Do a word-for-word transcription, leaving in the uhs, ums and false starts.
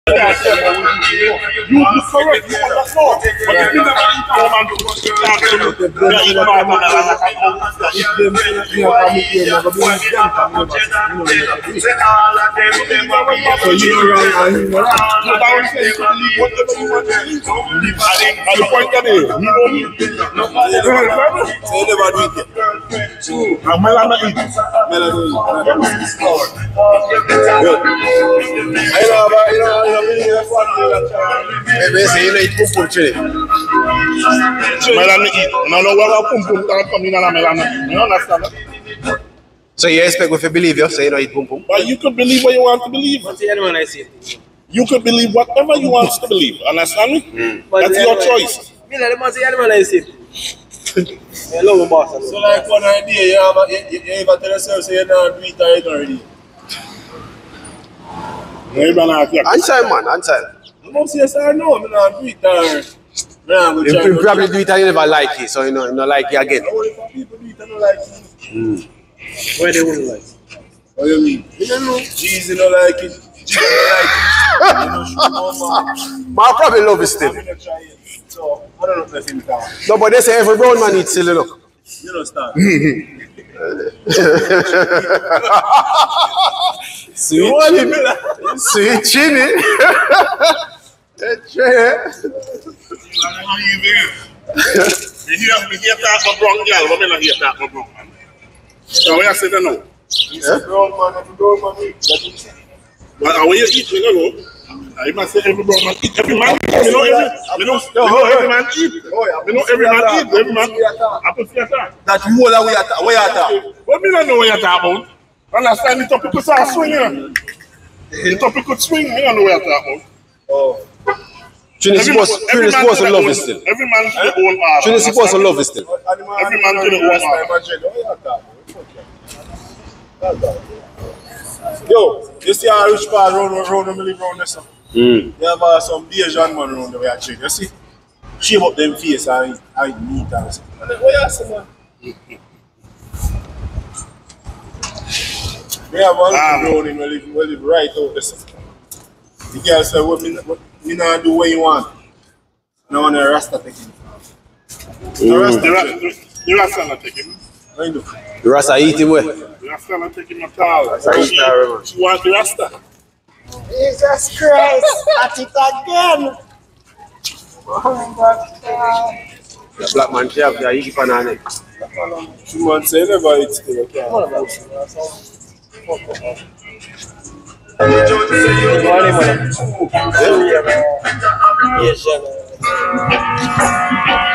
You are correct, you understand. But if you never eat a woman, you can't tell me. You eat part of that. If them say you are coming here, you never believe them, you never believe. So you know wrong and you know right. So that one says you can believe whatever you want to believe. At the point of it, you know me. So you never do it. And Melana eat. Melana eat. Good. I know about, you know, you know, you know, they say you know eat pum pum chili. Melana eat. No, no, what about pum pum that come in and Melana? You understand that? So you expect if you believe you, so you don't eat pum pum? But you could believe what you want to believe. What's the other one I see? You could believe whatever you want to believe. Understand me? Mm. That's your choice. Me like the man say the other one I see. I love him, boss. So like one idea, you have a, you, you ever tell yourself say you don't do it or you don't already? Answer man, answer. I'm not saying I know, I'm not do it or you, you probably do it and you never like it, so you know you don't like it again. If people do it and don't like it. Mm. Where they wouldn't like it? What do you mean? You don't know. Jeezy don't like it. Jeezy don't like it. You know, shoot no man. But I probably love it still. So, I don't know if that's in town. No, but they say every brown man eats silly, look. You don't start. Sweet, sweet chini. You hear me hear talk about brown girl, but me not hear talk about brown man. So what you say then now? It's a brown man, every brown man eats. But how you eat, me no know. I must say every brown man eat. Every man, you know every, you know, you know every man eat. You know every man eat. Every man. I put your talk. That you all way at way at. What me don't know what you talk about? Understand the topic could start swinging. The topic could swing. Me don't know what you talk about. Oh. Trini supposed to love it still. Every man to their own art. Trini supposed to love it still. Every man to their own art. Yo, you see how rich part round round the middle round this. Mm. You have uh, some Asian man around the way I check. You see? Shave up them face and I meat and stuff. What you say, man? We have one um, round in where live, where live right out this. The girl said, what me, what, me not do what you want. Now on the Rasta take him. The Rasta, mm. the Rasta not take him. What you do? The Rasta eat him well. The Rasta not take him at all. She, she wants the Rasta. Jesus Christ, at it again. Oh my God. The black man chef, yeah, he keep on on it. Two months, I never eat still. Okay. Yes, sir.